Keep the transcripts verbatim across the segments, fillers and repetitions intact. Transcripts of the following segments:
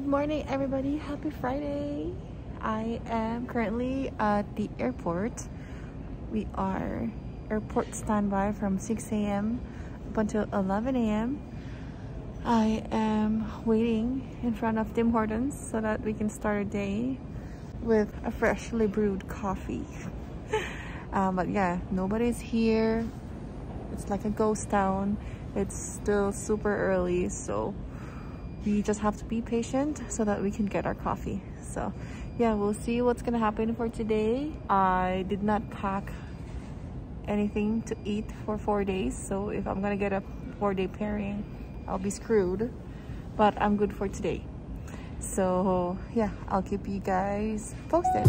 Good morning, everybody. Happy Friday. I am currently at the airport. We are airport standby from six A M up until eleven A M I am waiting in front of Tim Hortons so that we can start our day with a freshly brewed coffee. um, but yeah, nobody's here. It's like a ghost town. It's still super early, so we just have to be patient so that we can get our coffee. So yeah, we'll see what's gonna happen for today. I did not pack anything to eat for four days, so if I'm gonna get a four-day pairing, I'll be screwed. But I'm good for today. So yeah, I'll keep you guys posted.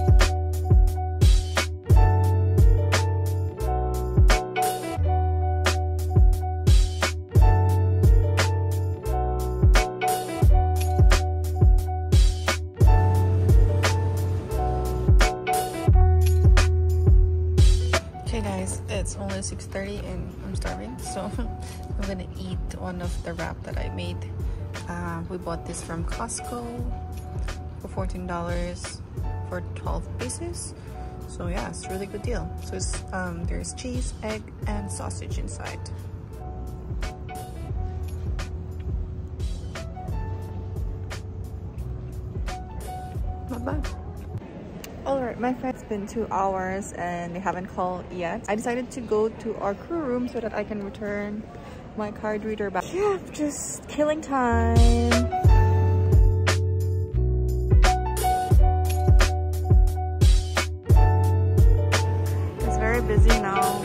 It's only six thirty and I'm starving, so I'm gonna eat one of the wrap that I made. Uh, we bought this from Costco for fourteen dollars for twelve pieces. So yeah, it's a really good deal. So it's, um, there's cheese, egg, and sausage inside. Not bad. Alright, my friend's been two hours and they haven't called yet. I decided to go to our crew room so that I can return my card reader back. Yeah, just killing time. It's very busy now.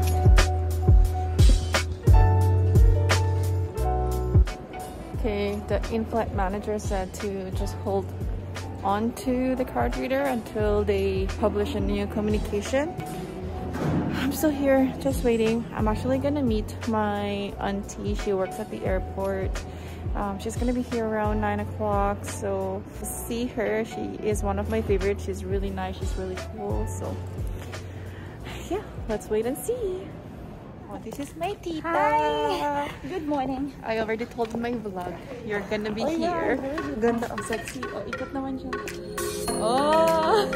Okay, the in-flight manager said to just hold onto the card reader until they publish a new communication. I'm still here, just waiting. I'm actually gonna meet my auntie. She works at the airport. Um, she's gonna be here around nine o'clock, so see her. She is one of my favorites. She's really nice, she's really cool. So yeah, let's wait and see. Oh, this is my tita. Hi! Good morning. I already told my vlog, you're gonna be oh, here. Yeah. Ganda ang sexy. Oh, ikot naman siya. Oh!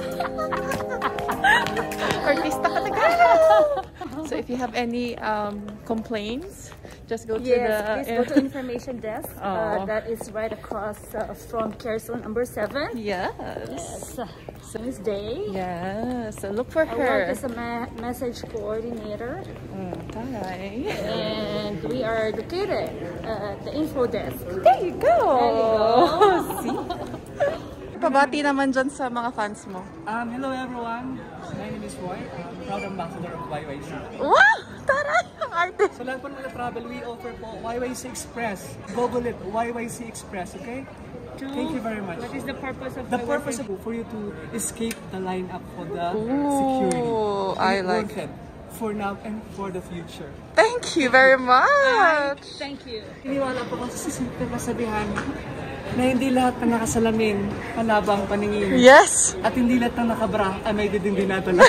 Artista ka talaga! So if you have any um, complaints, just go to yes, the... please go to information desk. Oh. Uh, that is right across uh, from care zone number seven. Yes. Yes. So Miss Day. Yes. So look for I her. work as a ma message coordinator. Mm, taray. And we are located at the info desk. There you go! There you go. See? Pabati naman dyan sa mga fans mo. Um, hello everyone. My name is Roy. I'm proud ambassador of Y Y C. Wow! Taray! Ang arte! So lahat po nila travel, we offer po Y Y C Express. Google it, Y Y C Express, okay? Thank you very much. What is the purpose of the purpose of for you to escape the lineup for the Ooh, security? I like it. For now and for the future. Thank you very much! Thank you. Iniwala po kasi sa simple kasabihan na hindi lahat ng nakasalamin malabang paningin. Yes! At hindi lahat ng nakabra ay may diding dinadala.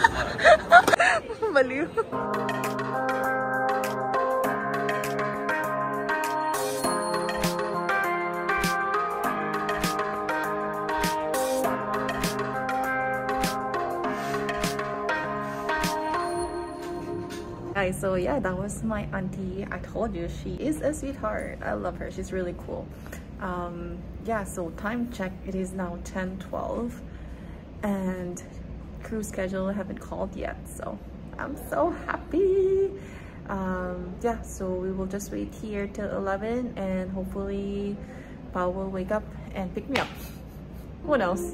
Maliw. Guys, so yeah, that was my auntie. I told you, she is a sweetheart. I love her. She's really cool. Um, yeah, so time check. It is now ten twelve and crew schedule I haven't called yet. So I'm so happy. Um, yeah, so we will just wait here till eleven and hopefully Pao will wake up and pick me up. Who knows?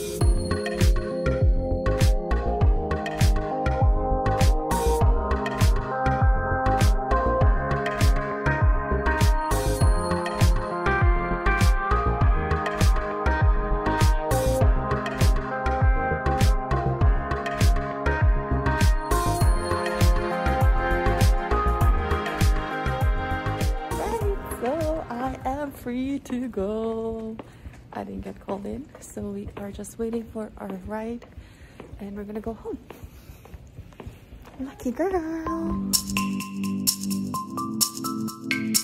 Free to go. I didn't get called in, so we are just waiting for our ride and we're gonna go home. Lucky girl.